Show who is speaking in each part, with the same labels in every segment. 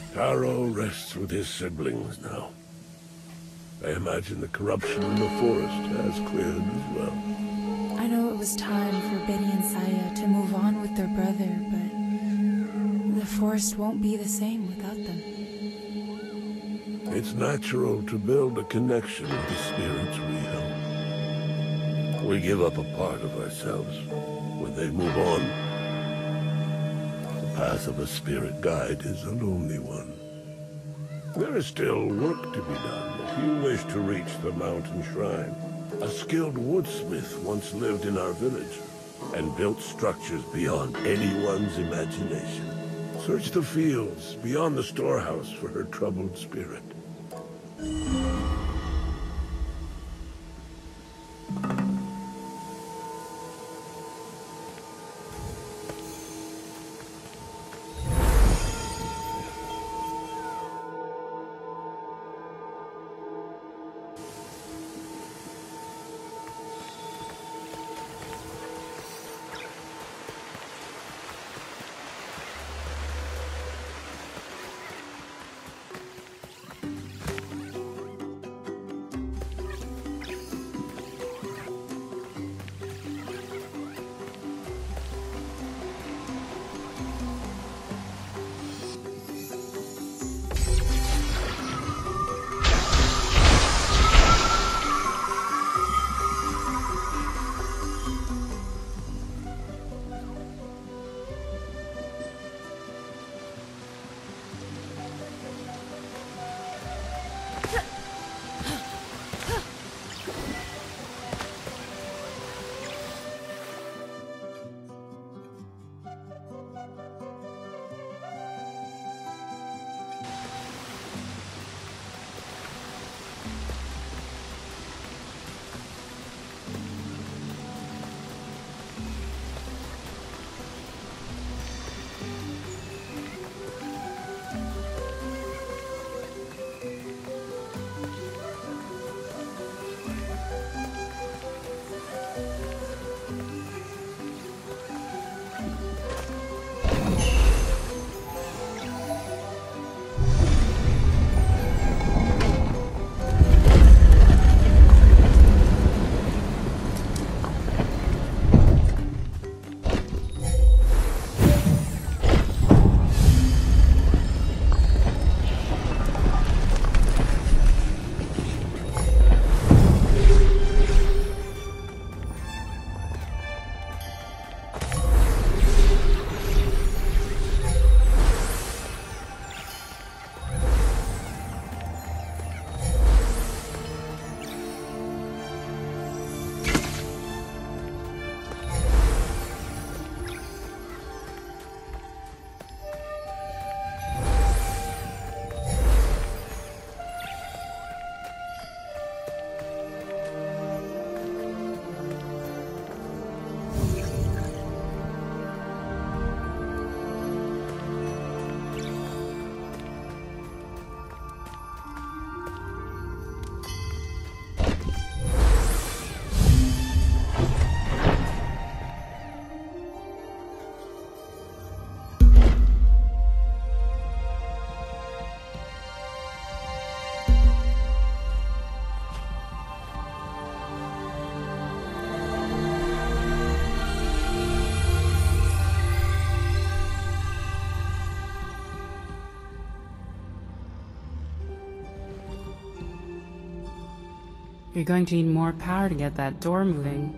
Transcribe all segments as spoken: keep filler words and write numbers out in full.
Speaker 1: Taro rests with his siblings now. I imagine the corruption in the forest has cleared as well.
Speaker 2: I know it was time for Betty and Saya to move on with their brother, but the forest won't be the same without them.
Speaker 1: It's natural to build a connection with the spirits we help. We give up a part of ourselves when they move on. The path of a spirit guide is a lonely one. There is still work to be done if you wish to reach the mountain shrine. A skilled woodsmith once lived in our village and built structures beyond anyone's imagination. Search the fields beyond the storehouse for her troubled spirit.
Speaker 3: You're going to need more power to get that door moving.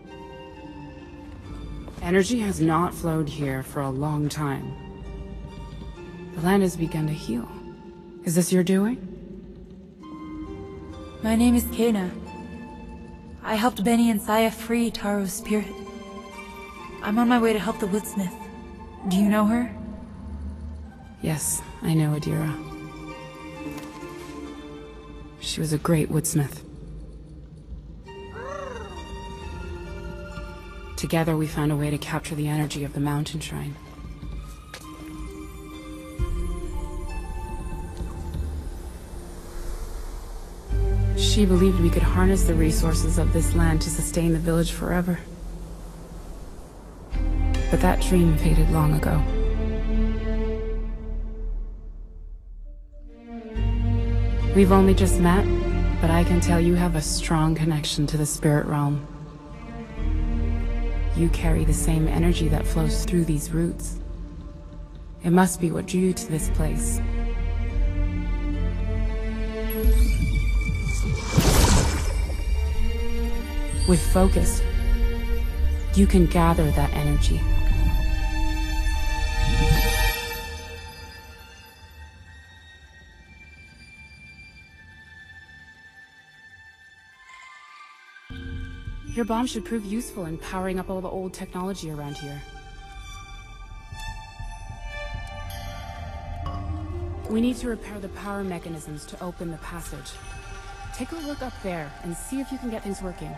Speaker 3: Energy has not flowed here for a long time. The land has begun to heal. Is this your doing?
Speaker 2: My name is Kena. I helped Benny and Saya free Taro's spirit. I'm on my way to help the Woodsmith. Do you know her?
Speaker 3: Yes, I know Adira. She was a great woodsmith. Together we found a way to capture the energy of the mountain shrine. She believed we could harness the resources of this land to sustain the village forever. But that dream faded long ago. We've only just met, but I can tell you have a strong connection to the spirit realm. You carry the same energy that flows through these roots. It must be what drew you to this place. With focus, you can gather that energy. Your bomb should prove useful in powering up all the old technology around here. We need to repair the power mechanisms to open the passage. Take a look up there and see if you can get things working.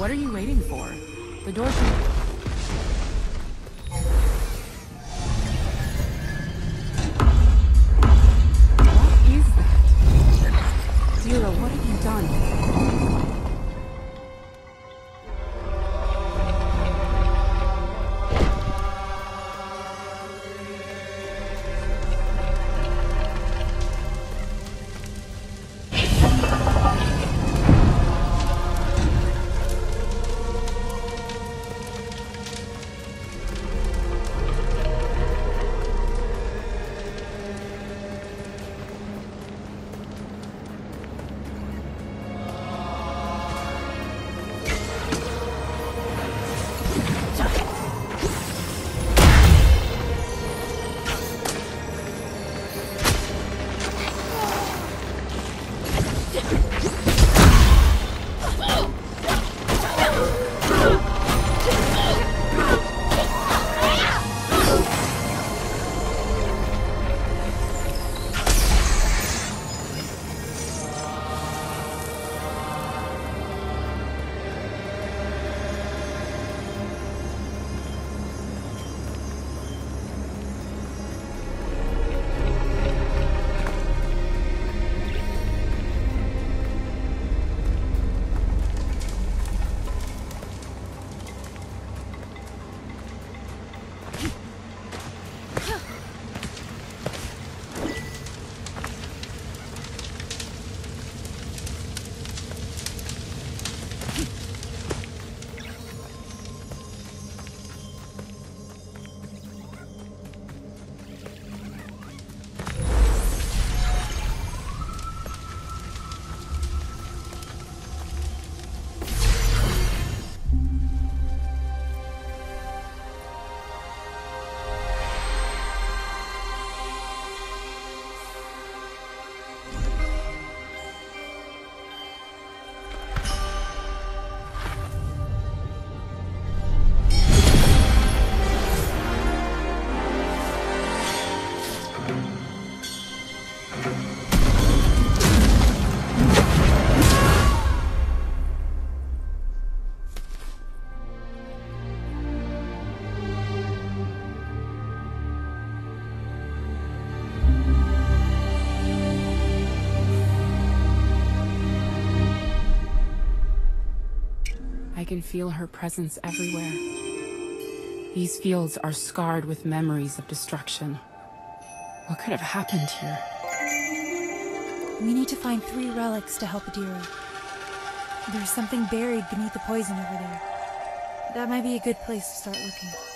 Speaker 3: What are you waiting for? The door should... What is that? Zero, what have you done? I can feel her presence everywhere. These fields are scarred with memories of destruction. What could have happened here?
Speaker 2: We need to find three relics to help Adira. There's something buried beneath the poison over there. That might be a good place to start looking.